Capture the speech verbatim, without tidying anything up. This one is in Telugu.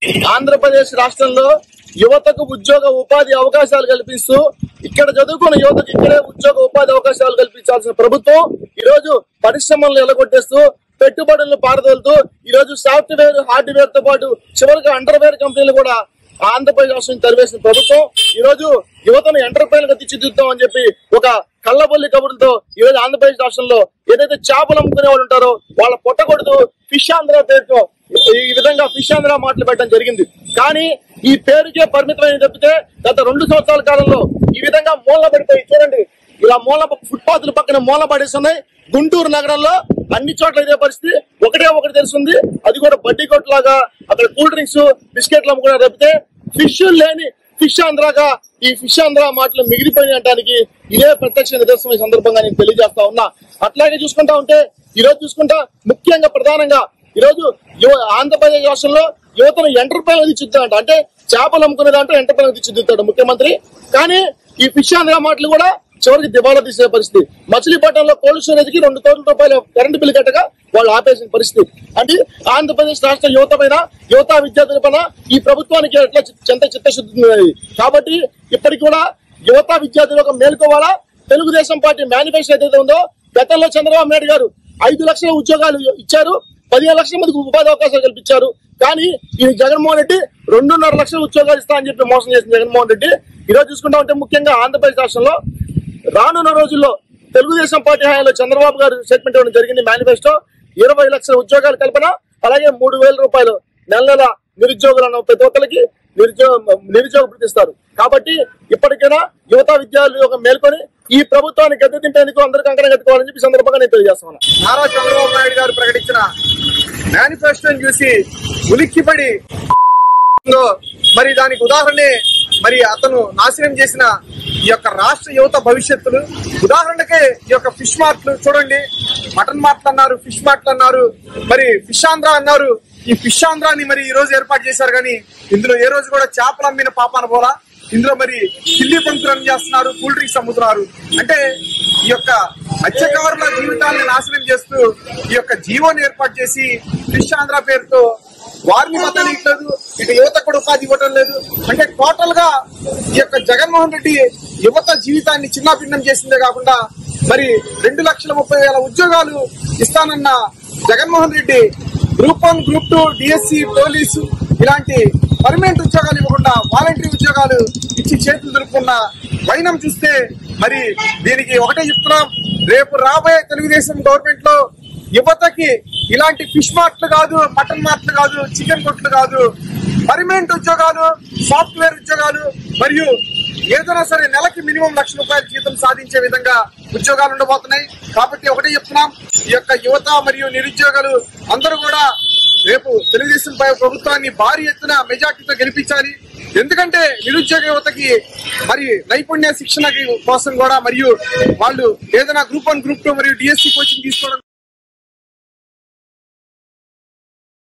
ఆంధ్రప్రదేశ్ రాష్ట్రంలో యువతకు ఉద్యోగ ఉపాధి అవకాశాలు కల్పిస్తూ ఇక్కడ చదువుకున్న యువతకు ఇక్కడే ఉద్యోగ ఉపాధి అవకాశాలు కల్పించాల్సిన ప్రభుత్వం ఈ రోజు పరిశ్రమలను ఎలగొట్టేస్తూ పెట్టుబడులను పారదోలుతూ ఈ రోజు సాఫ్ట్వేర్ హార్డ్వేర్ తో పాటు చివరికి అండర్వేర్ కంపెనీలు కూడా ఆంధ్రప్రదేశ్ రాష్ట్రం తరివేసిన ప్రభుత్వం ఈ రోజు యువతను ఎంటర్ప్రైన్ గా తీర్చిదిద్దాం అని చెప్పి ఒక కళ్ళబొల్లి కబుర్లతో ఈ రోజు ఆంధ్రప్రదేశ్ రాష్ట్రంలో ఏదైతే చేపలు అమ్ముకునే వాళ్ళు ఉంటారో వాళ్ళ పొట్టగొడుతూ ఫిష్ ఆంధ్ర పేరుతో ఈ విధంగా ఫిష్ ఆంధ్ర మాటలు పెట్టడం జరిగింది. కానీ ఈ పేరుకే పరిమితమైన తప్పితే గత రెండు సంవత్సరాల కాలంలో ఈ విధంగా మూల పడిపోయి చూడండి, ఇలా మూల ఫుట్పాత్ల పక్కన మూల పడేస్తున్నాయి. గుంటూరు నగరంలో అన్ని చోట్ల ఇదే పరిస్థితి. ఒకటే ఒకటి తెలుస్తుంది, అది కూడా బడ్డీ కొట్లాగా అక్కడ కూల్ డ్రింక్స్ బిస్కెట్లు అమ్ముకునే తప్పితే ఫిష్ లేని ఫిష్ ఆంధ్రగా ఈ ఫిష్ ఆంధ్ర మాటలు మిగిలిపోయిన అంటానికి ఇదే ప్రత్యక్ష నిదర్శనం ఈ సందర్భంగా నేను తెలియజేస్తా ఉన్నా. అట్లాగే చూసుకుంటా ఉంటే ఈ రోజు చూసుకుంటా ముఖ్యంగా ప్రధానంగా ఈ రోజు ఆంధ్రప్రదేశ్ రాష్ట్రంలో యువతను ఎంటర్ప్రైన్ తీర్చిదిద్దాడు, అంటే చేపలు అమ్ముకునే దాంట్లో ఎంటర్ప్రైన్ తీర్చిదిద్దాడు ముఖ్యమంత్రి. కానీ ఈ ఫిష్ ఆంధ్ర మాటలు కూడా చివరికి దివాలా తీసే పరిస్థితి. మచిలీపట్నంలో కోల్డ్ స్టోరేజ్ కి రెండు కోట్ల రూపాయల కరెంటు బిల్లు కట్టగా వాళ్ళు ఆపేసిన పరిస్థితి. అంటే ఆంధ్రప్రదేశ్ రాష్ట్ర యువత పైన యువత విద్యార్థుల పైన ఈ ప్రభుత్వానికి ఎట్లా చెంత చిత్తశుద్ధి ఉన్నది. కాబట్టి ఇప్పటికి కూడా యువత విద్యార్థులకు మేలుకోవాలా. తెలుగుదేశం పార్టీ మేనిఫెస్టో ఏదైతే ఉందో గతంలో చంద్రబాబు నాయుడు గారు ఐదు లక్షల ఉద్యోగాలు ఇచ్చారు, పదిహేను లక్షల మందికి ఉపాధి అవకాశాలు కల్పించారు. కానీ ఈ జగన్మోహన్ రెడ్డి రెండున్నర లక్షల ఉద్యోగాలు ఇస్తా అని చెప్పి మోసం చేసిన జగన్మోహన్ రెడ్డి ఈ రోజు చూసుకుంటా ఉంటే ముఖ్యంగా ఆంధ్రప్రదేశ్ రాష్ట్రంలో రానున్న రోజుల్లో తెలుగుదేశం పార్టీ హయాంలో చంద్రబాబు గారు స్టేట్మెంట్ ఇవ్వడం జరిగింది. మేనిఫెస్టో ఇరవై లక్షల ఉద్యోగాలు కల్పన, అలాగే మూడు వేల రూపాయలు నెల నెల నిరుద్యోగులను ప్రతి ఒక్కరికి నిరుద్యోగ నిరుద్యోగ ప్రతిస్తారు. కాబట్టి ఇప్పటికైనా యువత విద్యార్థులు మేల్కొని ఈ ప్రభుత్వాన్ని గద్దె దింపేందుకు అందరూ కంకణం కట్టుకోవాలని చెప్పి సందర్భంగా నేను తెలియజేస్తున్నాను. నారా చంద్రబాబు నాయుడు గారు ప్రకటించిన మేనిఫెస్టోని చూసి ఉలిక్కిపడి మరి దానికి ఉదాహరణే మరి అతను నాశనం చేసిన ఈ యొక్క రాష్ట్ర యువత భవిష్యత్తులు. ఉదాహరణకే ఈ యొక్క ఫిష్ మార్ట్లు చూడండి, మటన్ మార్ట్లు అన్నారు, ఫిష్ మార్ట్లు అన్నారు, మరి ఫిష్ ఆంధ్ర అన్నారు. ఈ ఫిష్ ఆంధ్రాని మరి ఈ రోజు ఏర్పాటు చేశారు, కానీ ఇందులో ఏ రోజు కూడా చేపలు అమ్మిన పాపాన పోలా. ఇందులో మరి కిల్లి పంకులను చేస్తున్నారు, కూల్ డ్రింక్స్ అమ్ముతున్నారు. అంటే ఈ యొక్క మత్స్యకారుల జీవితాలను నాశనం చేస్తూ ఈ యొక్క జీవోని ఏర్పాటు చేసి ఫిష్ ఆంధ్ర పేరుతో వారిని బతకలేదు, ఇటు యువత కూడా ఉపాధి ఇవ్వటం లేదు. అంటే టోటల్ గా ఈ యొక్క జగన్మోహన్ రెడ్డి యువత జీవితాన్ని చిన్నాభిన్నం చేసిందే కాకుండా మరి రెండు లక్షల ముప్పై వేల ఉద్యోగాలు ఇస్తానన్న Jaganmohan Reddy group one group two DSC police ఇలాంటి పర్మనెంట్ ఉద్యోగాలు ఇవ్వకుండా వాలంటరీ ఉద్యోగాలు ఇచ్చి చేతులు దులుపుకున్న వైనం చూస్తే మరి దీనికి ఒకటే చెప్తున్నాం, రేపు రాబోయే తెలుగుదేశం గవర్నమెంట్ లో యువతకి ఇలాంటి ఫిష్ మార్ట్లు కాదు, మటన్ మార్ట్లు కాదు, చికెన్ కొట్లు కాదు, పర్మనెంట్ ఉద్యోగాలు, సాఫ్ట్వేర్ ఉద్యోగాలు మరియు ఏదైనా సరే నెలకి మినిమం లక్ష రూపాయల జీతం సాధించే విధంగా ఉద్యోగాలు ఉండబోతున్నాయి. కాబట్టి ఒకటే చెప్తున్నాం, ఈ యొక్క యువత మరియు నిరుద్యోగులు అందరూ కూడా రేపు తెలుగుదేశం ప్రభుత్వాన్ని భారీ ఎత్తున మెజార్టీతో గెలిపించాలి. ఎందుకంటే నిరుద్యోగ యువతకి మరి నైపుణ్య శిక్షణ కోసం కూడా మరియు వాళ్ళు ఏదైనా గ్రూప్ వన్ గ్రూప్ టూ మరియు డిఎస్సి కోచింగ్ తీసుకోవడం